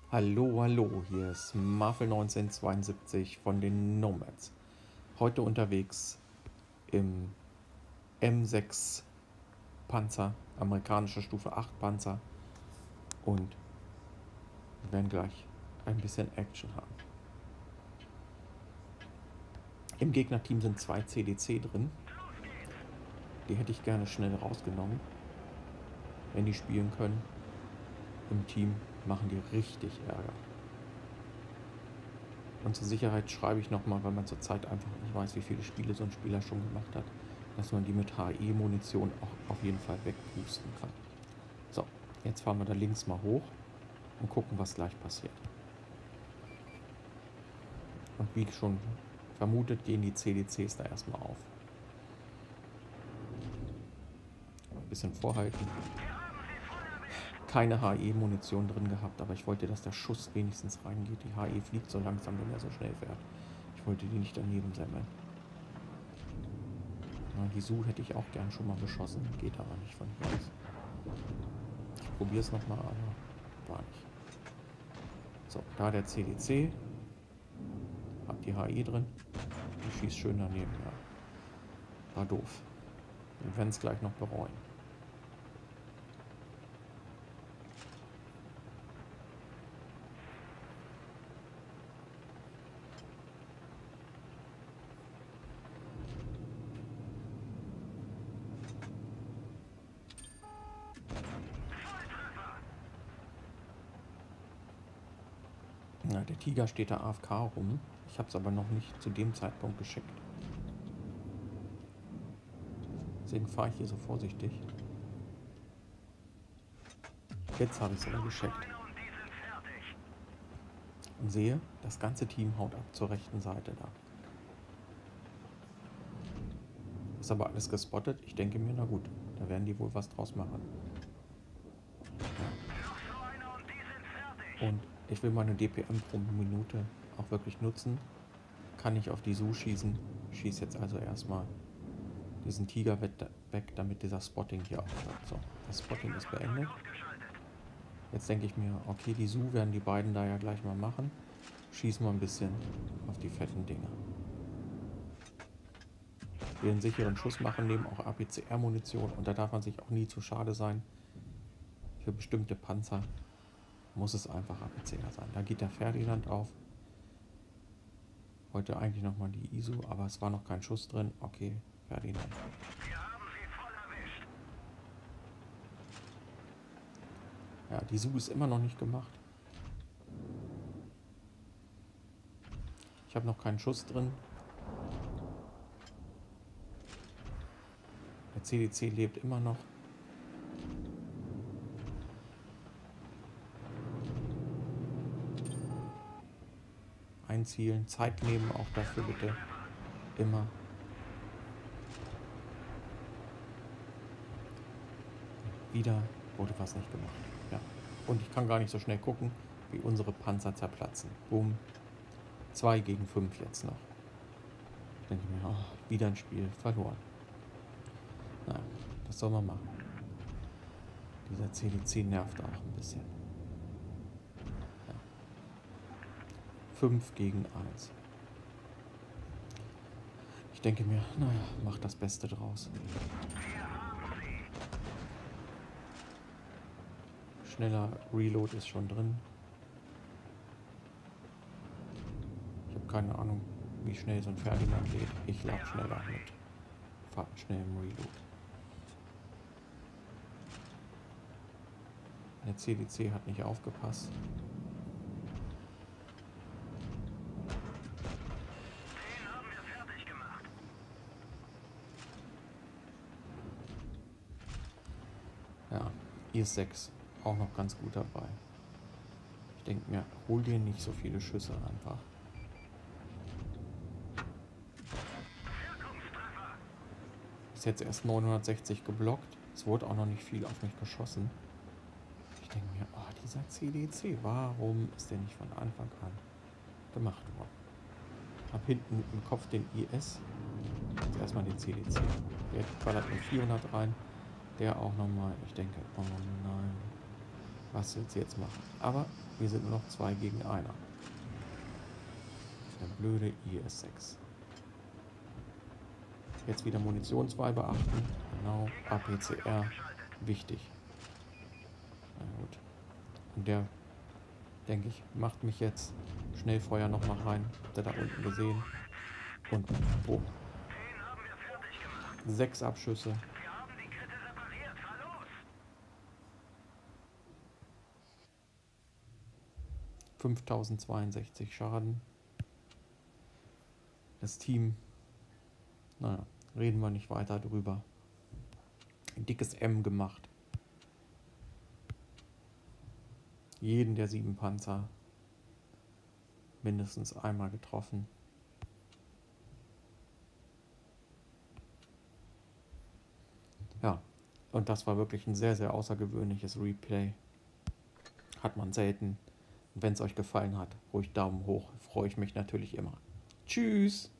Hallo, hallo, hier ist Marvel 1972 von den Nomads. Heute unterwegs im M6 Panzer, amerikanische Stufe 8 Panzer, und wir werden gleich ein bisschen Action haben. Im Gegnerteam sind 2 CDC drin. Die hätte ich gerne schnell rausgenommen, wenn die spielen können. Im Team machen die richtig Ärger. Und zur Sicherheit schreibe ich nochmal, weil man zurzeit einfach nicht weiß, wie viele Spiele so ein Spieler schon gemacht hat, dass man die mit HE-Munition auch auf jeden Fall wegpusten kann. So, jetzt fahren wir da links mal hoch und gucken, was gleich passiert. Und wie schon vermutet, gehen die CDCs da erstmal auf. Ein bisschen vorhalten. Keine HE-Munition drin gehabt, aber ich wollte, dass der Schuss wenigstens reingeht. Die HE fliegt so langsam, wenn er so schnell fährt. Ich wollte die nicht daneben semmeln. Die Su hätte ich auch gern schon mal beschossen, geht aber nicht von hier aus. Ich probiere es nochmal, aber war nicht. So, da der CDC. Hat die HE drin. Die schießt schön daneben, ja. War doof. Wir werden es gleich noch bereuen. Ja, der Tiger steht da AFK rum. Ich habe es aber noch nicht zu dem Zeitpunkt geschickt. Deswegen fahre ich hier so vorsichtig. Jetzt habe ich es aber geschickt. Und sehe, das ganze Team haut ab zur rechten Seite da. Ist aber alles gespottet. Ich denke mir, na gut, da werden die wohl was draus machen. Ja. Und ich will meine DPM pro Minute auch wirklich nutzen. Kann ich auf die Su schießen. Schieße jetzt also erstmal diesen Tiger weg, damit dieser Spotting hier aufhört. So, das Spotting ist beendet. Jetzt denke ich mir, okay, die Su werden die beiden da ja gleich mal machen. Schießen wir ein bisschen auf die fetten Dinger. Wir einen sicheren Schuss machen, nehmen auch APCR-Munition, und da darf man sich auch nie zu schade sein. Für bestimmte Panzer muss es einfach APCR sein. Da geht der Ferdinand auf. Heute eigentlich nochmal die ISU, aber es war noch kein Schuss drin. Okay, Ferdinand. Ja, die Su ist immer noch nicht gemacht. Ich habe noch keinen Schuss drin. Der CDC lebt immer noch. Einzielen, Zeit nehmen auch dafür bitte. Immer. Wieder wurde was nicht gemacht. Ja. Und ich kann gar nicht so schnell gucken, wie unsere Panzer zerplatzen. Boom. 2 gegen 5 jetzt noch. Denke ich mir, oh, wieder ein Spiel verloren. Nein, was soll man machen? Dieser CDC nervt auch ein bisschen. Ja. 5 gegen 1. Ich denke mir, naja, mach das Beste draus. Schneller Reload ist schon drin. Ich habe keine Ahnung, wie schnell so ein Ferdinand lädt. Ich lade schneller mit schnellem Reload. Der CDC hat nicht aufgepasst. Ja, IS-6 auch noch ganz gut dabei. Ich denke mir, hol dir nicht so viele Schüsse einfach. Ist jetzt erst 960 geblockt. Es wurde auch noch nicht viel auf mich geschossen. Ich denke mir, oh, dieser CDC, warum ist der nicht von Anfang an gemacht worden? Hab hinten im Kopf den IS. Jetzt erstmal den CDC. Der ballert mit 400 rein. Der auch nochmal. Ich denke, oh nein, was willst du jetzt machen? Aber Wir sind nur noch 2 gegen 1. Der blöde IS-6. Jetzt wieder Munitionswahl beachten. Genau, APCR. Wichtig. Na gut. Und der, denke ich, macht mich jetzt Schnellfeuer nochmal rein. Habt ihr da unten gesehen? Und boom. 6 Abschüsse. 5062 Schaden. Das Team, naja, reden wir nicht weiter drüber. Ein dickes M gemacht. Jeden der 7 Panzer mindestens einmal getroffen. Ja, und das war wirklich ein sehr, sehr außergewöhnliches Replay. Hat man selten. Wenn es euch gefallen hat, ruhig Daumen hoch. Freue ich mich natürlich immer. Tschüss!